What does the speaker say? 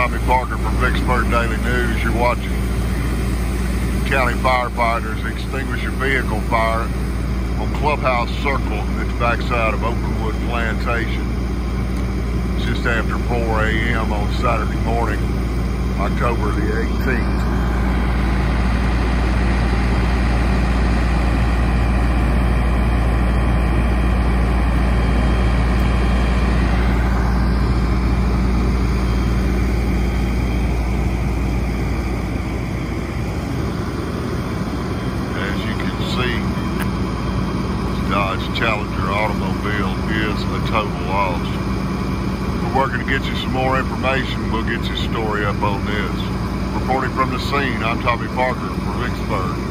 Tommy Parker from Vicksburg Daily News. You're watching County Firefighters extinguish a vehicle fire on Clubhouse Circle at the backside of Openwood Plantation. It's just after 4 a.m. on Saturday morning, October the 18th. Dodge Challenger automobile is a total loss. We're working to get you some more information. We'll get your story up on this. Reporting from the scene, I'm Tommy Parker for Vicksburg.